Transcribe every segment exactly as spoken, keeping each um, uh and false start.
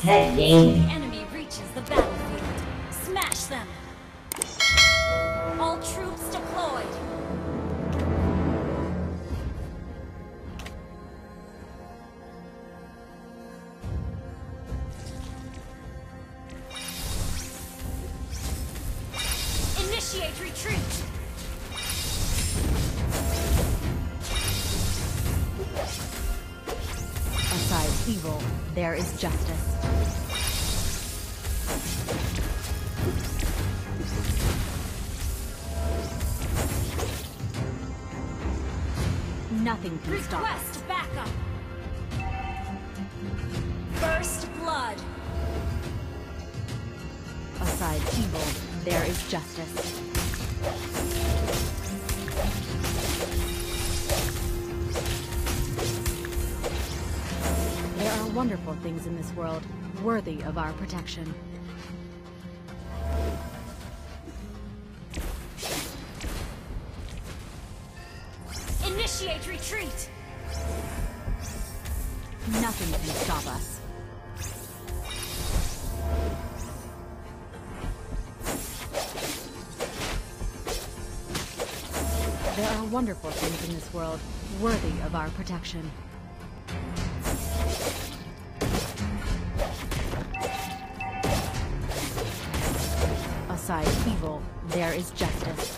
Head game. The enemy reaches the battlefield. Smash them! All troops deployed! Initiate retreat! Aside evil, there is justice. Nothing can stop us. Request backup! First blood! Aside evil, there is justice. There are wonderful things in this world, worthy of our protection. Initiate retreat! Nothing can stop us. There are wonderful things in this world, worthy of our protection. Aside evil, there is justice.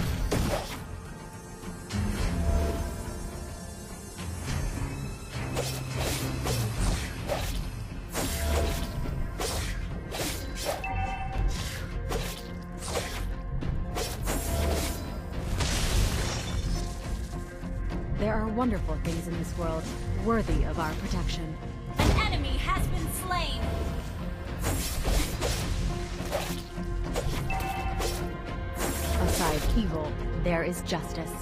There are wonderful things in this world, worthy of our protection. An enemy has been slain! Aside evil, there is justice.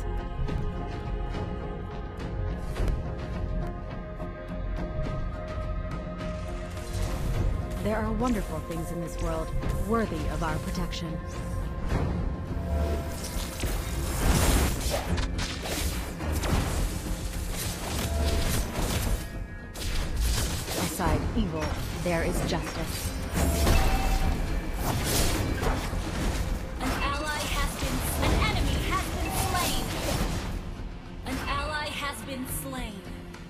There are wonderful things in this world, worthy of our protection. Aside evil, there is justice. An ally has been... An enemy has been slain! An ally has been slain.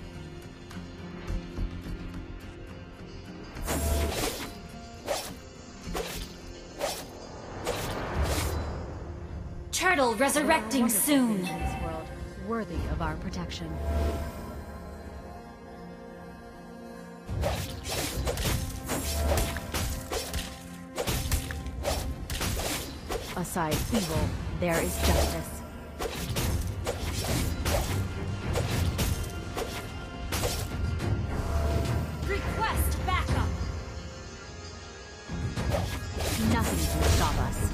Turtle resurrecting soon! In this world, worthy of our protection. Aside evil, there is justice. Request backup! Nothing can stop us.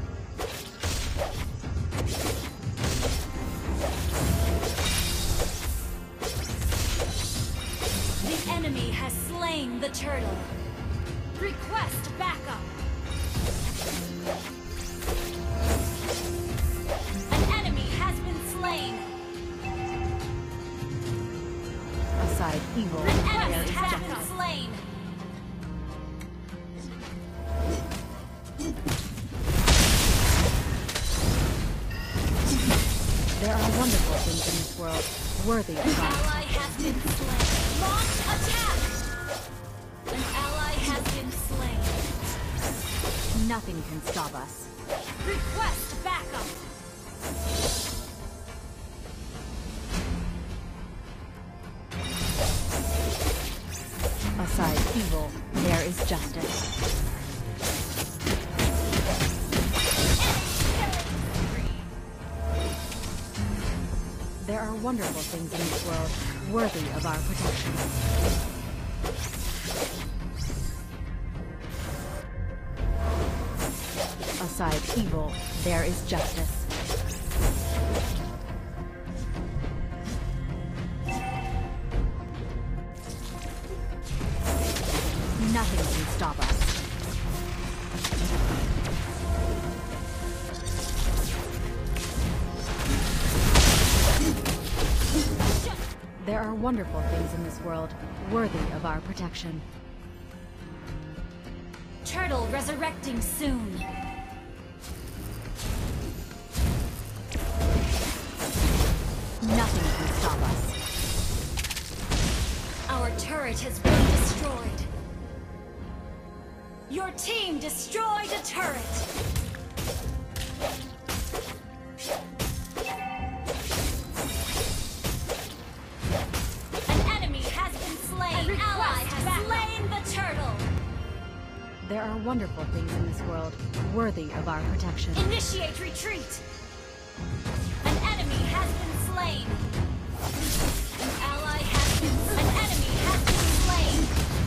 The enemy has slain the turtle. Request backup! An enemy has been slain. Aside evil, An there enemy is has justice. been slain. There are wonderful things in this world, worthy An of our ally has been slain. Launch attack! An ally has been slain. Nothing can stop us. Request backup! Aside evil, there is justice. There are wonderful things in this world, worthy of our protection. Aside evil, there is justice. Nothing can stop us. There are wonderful things in this world, worthy of our protection. Turtle resurrecting soon. Nothing can stop us. Our turret has been destroyed. Your team destroyed a turret. An enemy has been slain. An ally has slain the turtle. There are wonderful things in this world worthy of our protection. Initiate retreat. An enemy has been slain. An ally has been slain. An enemy has been slain.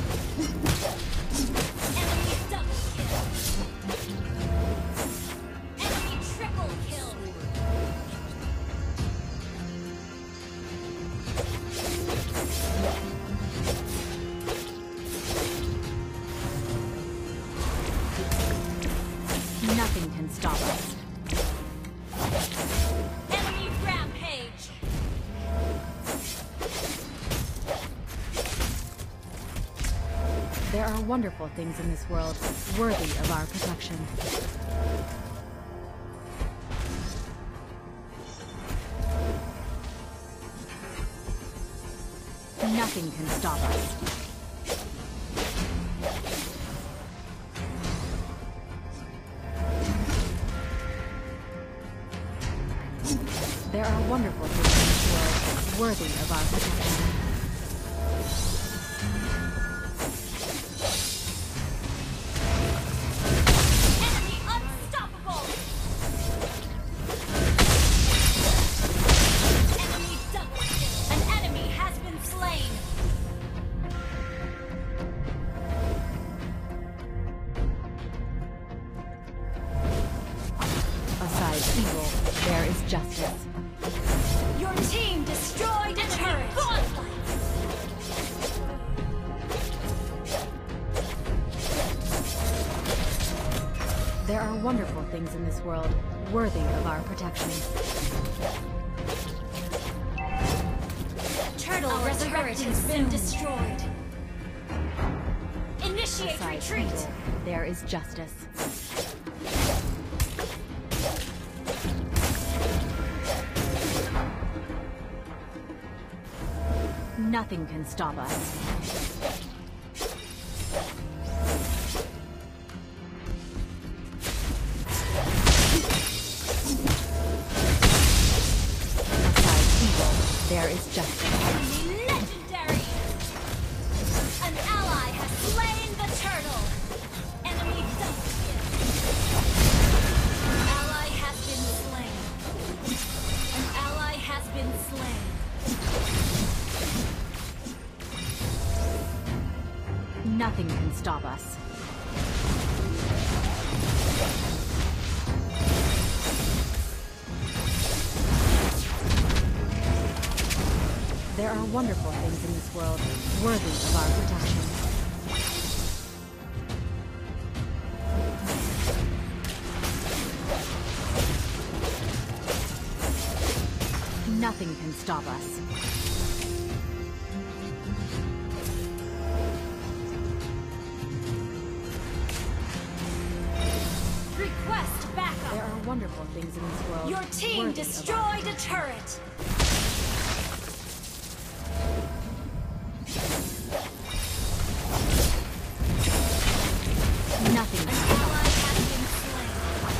Enemy double kill. Enemy triple kill. Nothing can stop us. Enemy rampage. There are wonderful things in this world worthy of our protection. Nothing can stop us. There are wonderful things in this world worthy of our protection. Enemy unstoppable. Enemy double kill. An enemy has been slain. Aside evil, there is justice. Your team destroyed a turret. Godlike. There are wonderful things in this world worthy of our protection. Turtle Our turret has been destroyed. Initiate Aside retreat. evil, there is justice. Nothing can stop us. Aside evil, there is justice. Enemy legendary. An ally has slain the turtle. Enemy double kill. An ally has been slain. An ally has been slain. Nothing can stop us. There are wonderful things in this world worthy of our protection. Nothing can stop us. Request backup. There are wonderful things in this world. Your team worthy of our destroyed a turret. Nothing An can stop ally has been slain.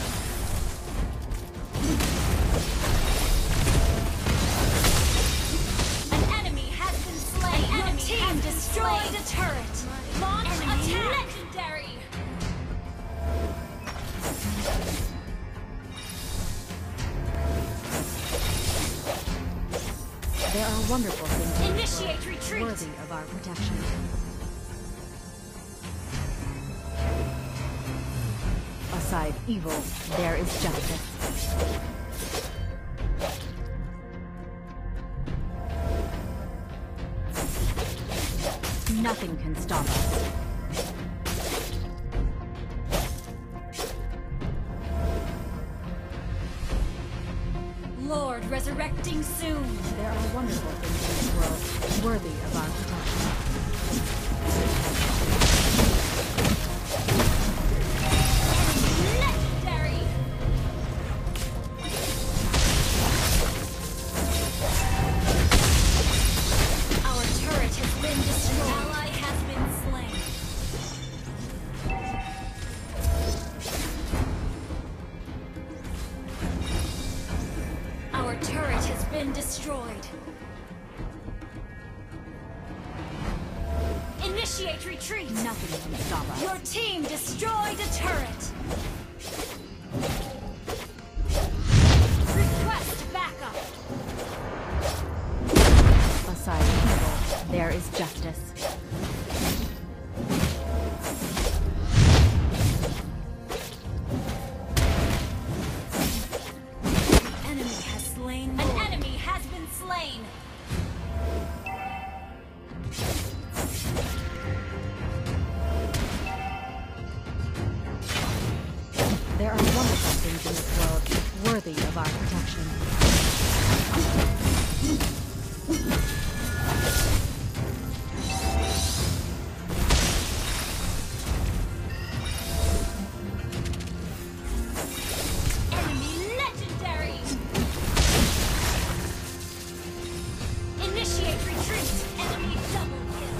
An enemy has been slain. An enemy team destroyed a turret. Launch attack. Legendary. There are wonderful things in this Initiate world retreat. worthy of our protection. Aside evil, there is justice. Nothing can stop us. Lord resurrecting soon. There are wonderful things in this world worthy of our protection. destroyed. Initiate retreat. Nothing can stop us. Your team destroyed a turret. Request backup. Aside evil, there is justice. Enemy has slain. An enemy has been slain. There are wonderful things in this world worthy of our protection. Enemy legendary. Initiate retreat. Enemy double kill.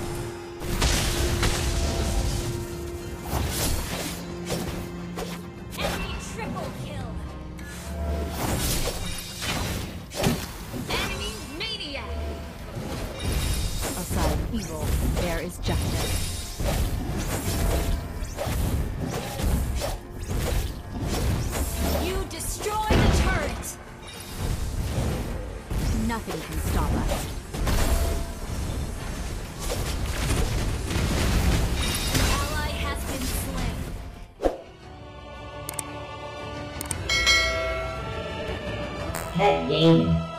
Enemy triple kill. Enemy maniac. Aside evil, there is justice. You destroy the turret. Nothing can stop us. Ally has been slain. Head game.